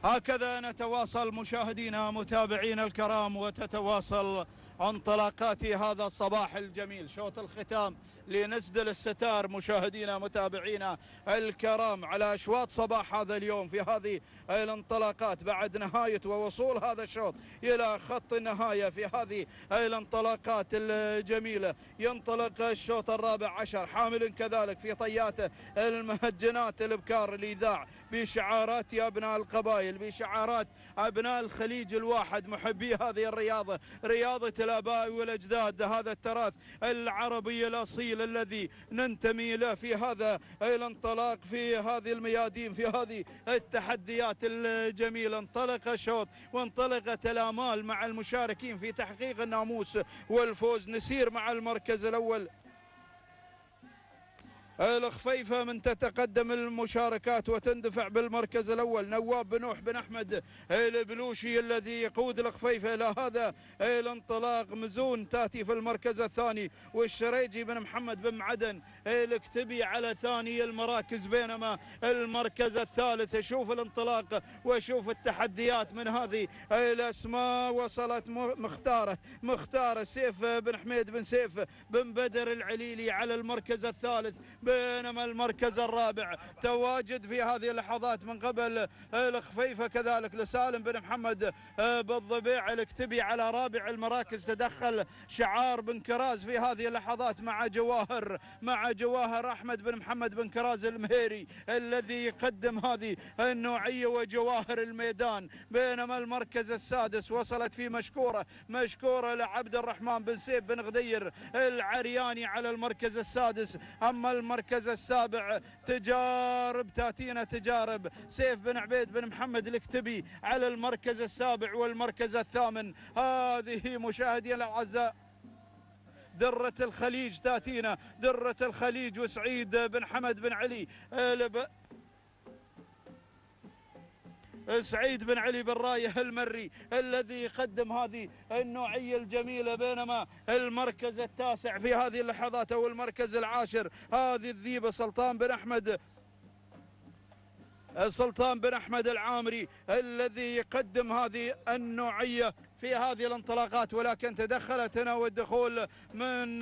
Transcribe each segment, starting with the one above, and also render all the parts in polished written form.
هكذا نتواصل مشاهدينا متابعينا الكرام، وتتواصل انطلاقات هذا الصباح الجميل، شوط الختام لنسدل الستار مشاهدينا متابعينا الكرام على أشواط صباح هذا اليوم في هذه الانطلاقات بعد نهاية ووصول هذا الشوط إلى خط النهاية. في هذه الانطلاقات الجميلة ينطلق الشوط الرابع عشر حامل كذلك في طياته المهجنات الابكار الإذاع بشعارات يا أبناء القبائل، بشعارات أبناء الخليج الواحد، محبي هذه الرياضة، رياضة الآباء والأجداد، هذا التراث العربي الأصيل الذي ننتمي له. في هذا الانطلاق في هذه الميادين في هذه التحديات الجميلة انطلق الشوط وانطلقت الآمال مع المشاركين في تحقيق الناموس والفوز. نسير مع المركز الأول الخفيفة من تتقدم المشاركات وتندفع بالمركز الأول نواب بن نوح بن أحمد البلوشي الذي يقود الخفيفة إلى هذا الانطلاق. مزون تأتي في المركز الثاني، والشريجي بن محمد بن معدن الكتبي على ثاني المراكز، بينما المركز الثالث شوف الانطلاق وشوف التحديات من هذه الأسماء. وصلت مختارة سيف بن حميد بن سيف بن بدر العليلي على المركز الثالث، بينما المركز الرابع تواجد في هذه اللحظات من قبل الخفيفة كذلك لسالم بن محمد بالضبيع الكتبي على رابع المراكز. تدخل شعار بن كراز في هذه اللحظات مع جواهر أحمد بن محمد بن كراز المهيري الذي يقدم هذه النوعية وجواهر الميدان. بينما المركز السادس وصلت فيه مشكورة لعبد الرحمن بن سيف بن غدير العرياني على المركز السادس. أما المركز السابع تاتينا تجارب سيف بن عبيد بن محمد الكتبي على المركز السابع والمركز الثامن. هذه مشاهدينا الأعزاء درة الخليج، تاتينا درة الخليج وسعيد بن حمد بن علي سعيد بن علي بن رايه المري الذي يقدم هذه النوعية الجميلة. بينما المركز التاسع في هذه اللحظات أو المركز العاشر هذه الذيبة سلطان بن أحمد العامري الذي يقدم هذه النوعية في هذه الانطلاقات، ولكن تدخلت هنا والدخول من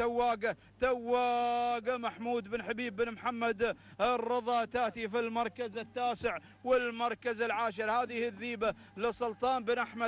تواقة محمود بن حبيب بن محمد الرضا تأتي في المركز التاسع والمركز العاشر. هذه الذيبة لسلطان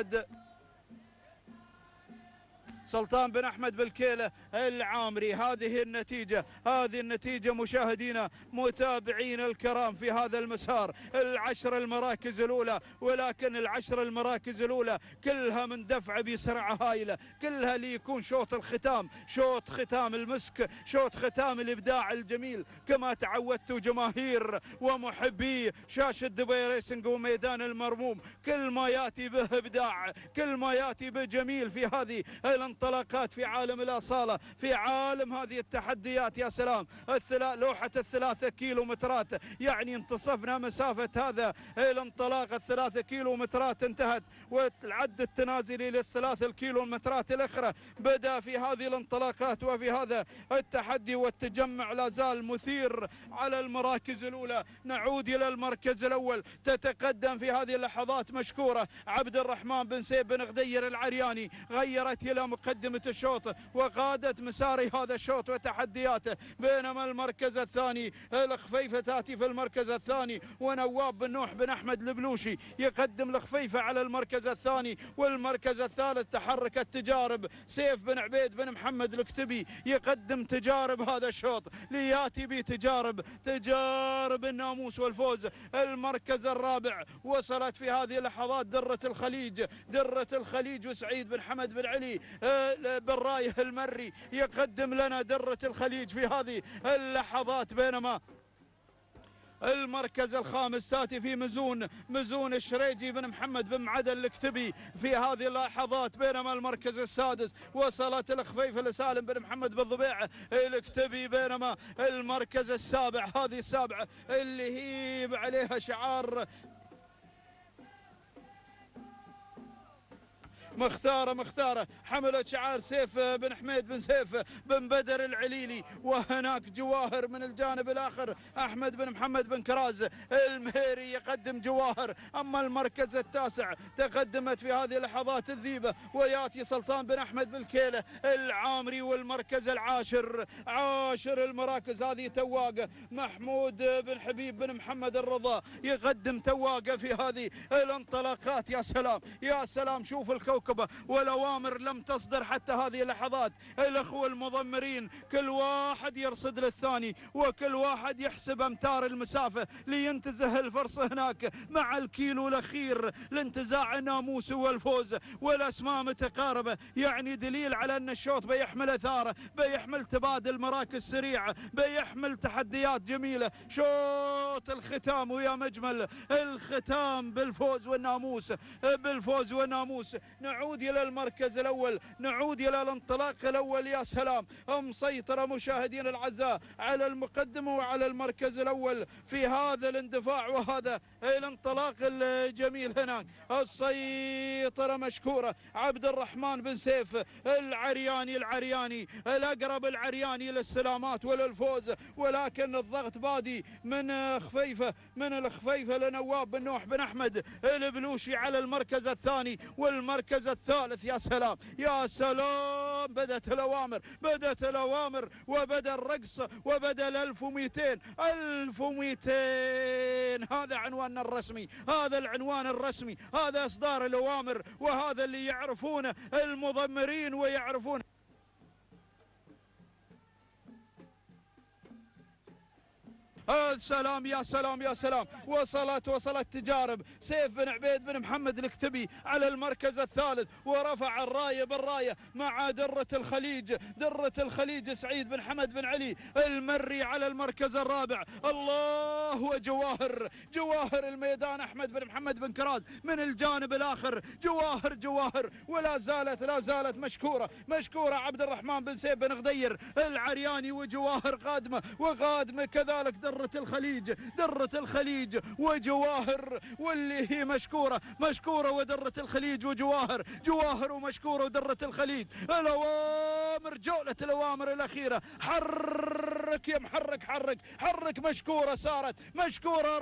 بن أحمد بالكيلة العامري. هذه النتيجة مشاهدينا متابعينا الكرام في هذا المسار، العشر المراكز الأولى، ولكن العشر المراكز الأولى كلها من دفع بسرعة هائلة، كلها ليكون شوط الختام، شوط ختام المسك، شوط ختام الإبداع الجميل كما تعودتوا جماهير ومحبي شاشة دبي ريسنج وميدان المرموم. كل ما يأتي به إبداع، كل ما يأتي به جميل في هذه الانطلاقات في عالم الأصالة، في عالم هذه التحديات. يا سلام، لوحة ال3 كيلومترات، يعني انتصفنا مسافة هذا الانطلاق. ال3 كيلومترات انتهت والعد التنازلي لل3 الكيلومترات الأخرى بدأ في هذه الانطلاقات وفي هذا التحدي، والتجمع لا زال مثير على المراكز الأولى. نعود إلى المركز الأول، تتقدم في هذه اللحظات مشكورة عبد الرحمن بن سيف بن غدير العرياني، غيرت إلى مقدمة الشوط وقادت مسار هذا الشوط وتحدياته. بينما المركز الثاني الخفيفة تأتي في المركز الثاني، ونواب بن نوح بن أحمد البلوشي يقدم الخفيفة على المركز الثاني والمركز الثالث. تحركت تجارب سيف بن عبيد بن محمد الكتبي يقدم تجارب هذا الشوط لياتي بتجارب الناموس والفوز. المركز الرابع وصلت في هذه اللحظات درة الخليج وسعيد بن حمد بن علي بن رايه المري يقدم لنا درة الخليج في هذه اللحظات. بينما المركز الخامس تاتي في مزون الشريجي بن محمد بن معدن الكتبي في هذه اللحظات. بينما المركز السادس وصلت الخفيفة لسالم بن محمد بالضبيع الكتبي. بينما المركز السابع، هذه السابعة اللي هي عليها شعار مختارة حملت شعار سيف بن حميد بن سيف بن بدر العليلي، وهناك جواهر من الجانب الآخر أحمد بن محمد بن كراز المهيري يقدم جواهر. أما المركز التاسع تقدمت في هذه اللحظات الذيبة وياتي سلطان بن أحمد بالكيلة العامري. والمركز العاشر عاشر المراكز هذه تواقة محمود بن حبيب بن محمد الرضا يقدم تواقة في هذه الانطلاقات. يا سلام يا سلام، شوف الكوكبة والأوامر لم تصدر حتى هذه اللحظات. الأخوة المضمرين كل واحد يرصد للثاني وكل واحد يحسب أمتار المسافة لينتزه الفرص هناك مع الكيلو الأخير لانتزاع الناموس والفوز. والأسماء متقاربة، يعني دليل على أن الشوط بيحمل أثاره، بيحمل تبادل مراكز سريعة، بيحمل تحديات جميلة. شوط الختام ويا مجمل الختام بالفوز والناموس، بالفوز والناموس. نعود إلى المركز الأول، نعود إلى الانطلاق الأول. يا سلام، مسيطرة مشاهدين الأعزاء على المقدمة وعلى المركز الأول في هذا الاندفاع وهذا الانطلاق الجميل. هناك السيطرة مشكورة عبد الرحمن بن سيف العرياني الأقرب العرياني للسلامات وللفوز، ولكن الضغط بادي من الخفيفة لنواب بن نوح بن أحمد البلوشي على المركز الثاني والمركز الثالث. يا سلام يا سلام، بدأت الأوامر وبدأ الرقص وبدأ 1200. هذا عنواننا الرسمي، هذا العنوان الرسمي، هذا إصدار الأوامر، وهذا اللي يعرفونه المضمرين ويعرفون. السلام يا سلام يا سلام، وصلت تجارب سيف بن عبيد بن محمد الكتبي على المركز الثالث، ورفع الراية بالراية مع درة الخليج سعيد بن حمد بن علي المري على المركز الرابع. الله، وجواهر الميدان أحمد بن محمد بن كراز من الجانب الآخر. جواهر ولا زالت مشكورة عبد الرحمن بن سيف بن غدير العرياني، وجواهر قادمة كذلك درة الخليج وجواهر، واللي هي مشكورة ودرة الخليج جواهر ومشكورة ودرة الخليج. الأوامر، جولة الأوامر الأخيرة، حرك يا حرك. مشكورة صارت مشكورة،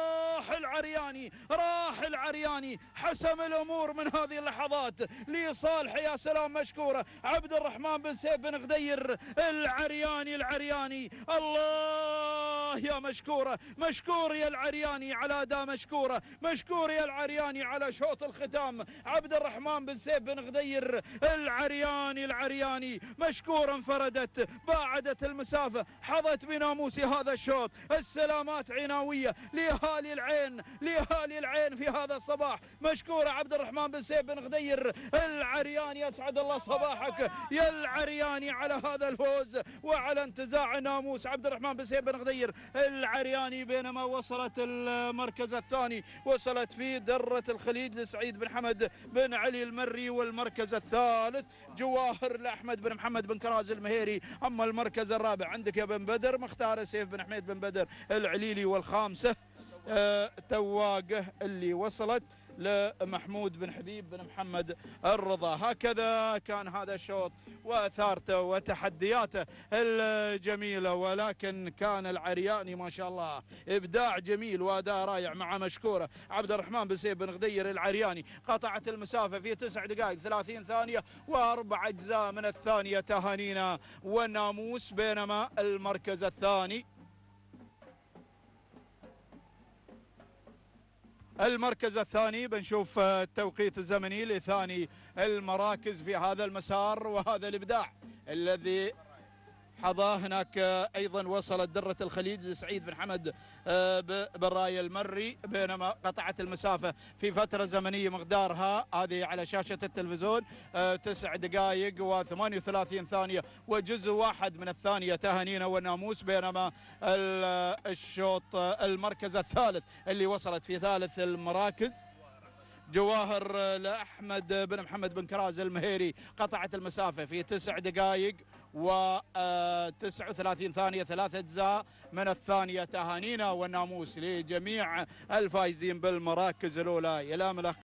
راح العرياني حسم الأمور من هذه اللحظات لصالح. يا سلام، مشكورة عبد الرحمن بن سيف بن غدير العرياني. الله يا مشكور يا العرياني على أداء مشكور يا العرياني على شوط الختام. عبد الرحمن بن سيف بن غدير العرياني مشكور، انفردت، باعدت المسافة، حظت بناموس هذا الشوط. السلامات عناوية لأهالي العين في هذا الصباح. مشكور عبد الرحمن بن سيف بن غدير العرياني، أسعد الله صباحك يا العرياني على هذا الفوز وعلى انتزاع ناموس عبد الرحمن بن سيف بن غدير العرياني. بينما وصلت المركز الثاني وصلت في درة الخليج لسعيد بن حمد بن علي المري، والمركز الثالث جواهر لأحمد بن محمد بن كراز المهيري. أما المركز الرابع عندك يا بن بدر مختار سيف بن حميد بن بدر العليلي، والخامسة تواقه اللي وصلت لمحمود بن حبيب بن محمد الرضا. هكذا كان هذا الشوط وأثارته وتحدياته الجميلة، ولكن كان العرياني ما شاء الله إبداع جميل وأداء رائع مع مشكورة عبد الرحمن بن سيف بن غدير العرياني. قطعت المسافة في 9 دقائق 30 ثانية و4 أجزاء من الثانية. تهانينا والناموس. بينما المركز الثاني بنشوف التوقيت الزمني لثاني المراكز في هذا المسار وهذا الإبداع الذي حظاه. هناك أيضا وصلت درة الخليج لسعيد بن حمد بالراية المري، بينما قطعت المسافة في فترة زمنية مقدارها هذه على شاشة التلفزيون 9 دقائق و38 ثانية وجزء واحد من الثانية. تهانينا والناموس. بينما الشوط المركز الثالث اللي وصلت في ثالث المراكز جواهر لأحمد بن محمد بن كراز المهيري، قطعت المسافة في 9 دقائق و39 ثانية 3 أجزاء من الثانية. تهانينا والناموس لجميع الفائزين بالمراكز الأولى. إلى